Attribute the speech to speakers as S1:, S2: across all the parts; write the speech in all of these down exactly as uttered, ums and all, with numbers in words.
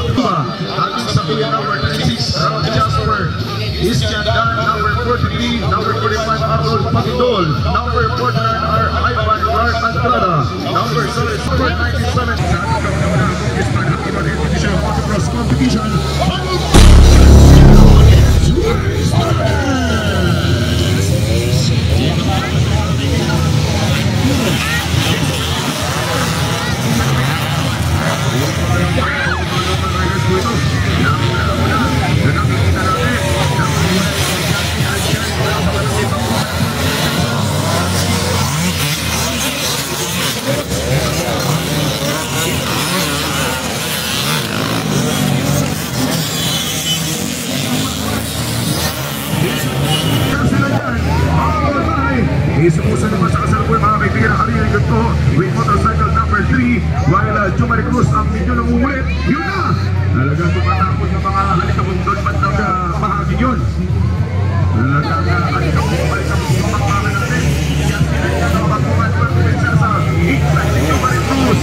S1: Cuba. Ating sa kuya number thirty-six, Rob Jasper. Iskandan, number forty-three, number forty-five, Arnold Patidol. Number forty-nine, are Ivan Clark Andrada. Number seven, number ninety-seven. Sa ating kapitana, is man at iba din ito siya motocross competition. Isa-usa naman sa kasalukuyan mga kaibigan ng Halina Ganto with motorcycle number three while uh, Jumari Cruz ang medyo nangungulit. Yun na! Talagang tumatapos ng mga halikabundon bandang uh, bahagi yun. Talagang uh, halikabundon halikabundon ng mga natin. Yan sila yan ang magkuhan ng prinsesa. Inside ni Jumari Cruz.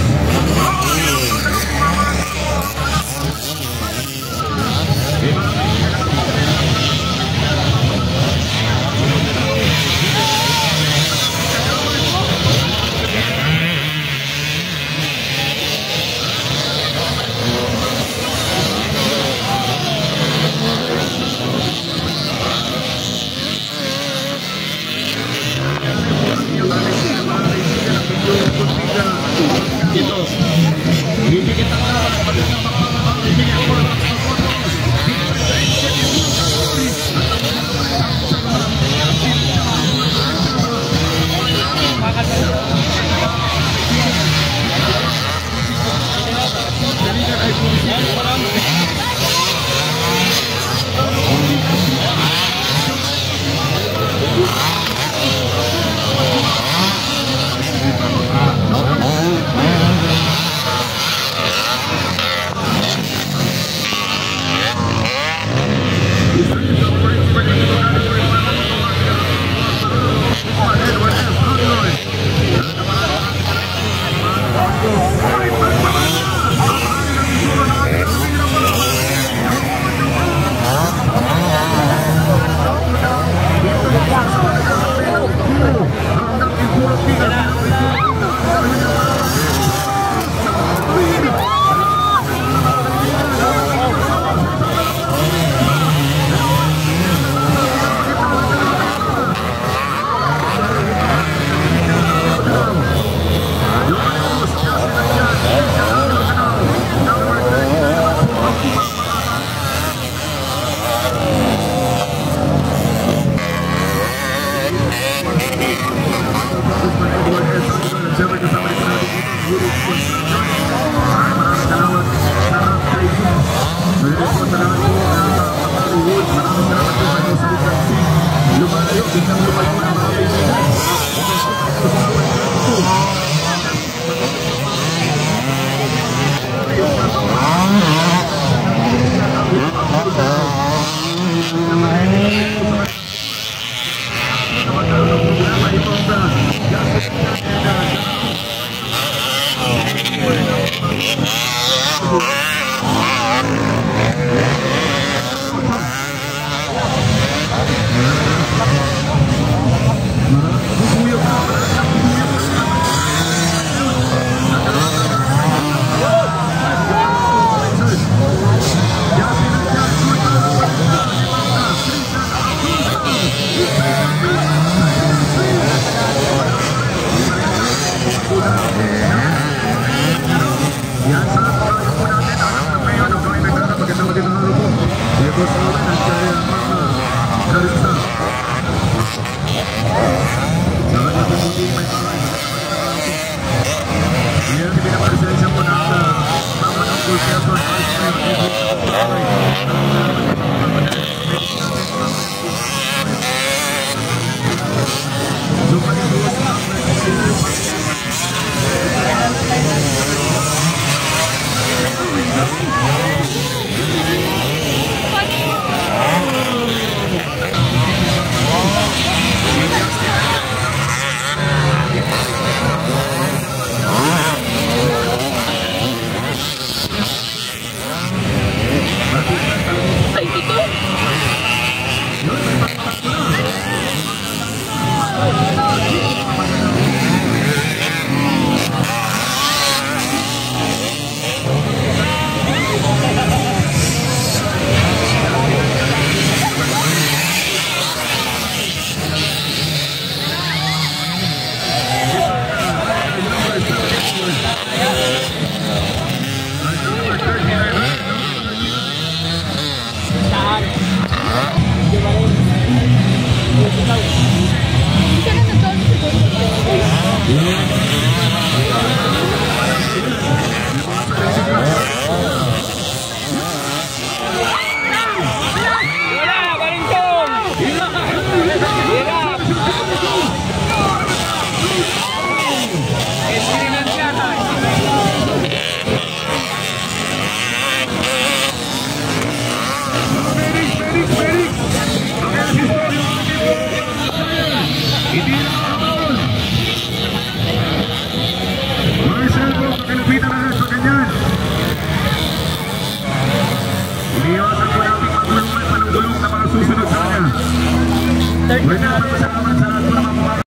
S2: third
S1: Maraming
S2: na natin.
S1: salamat sa lahat po ng mga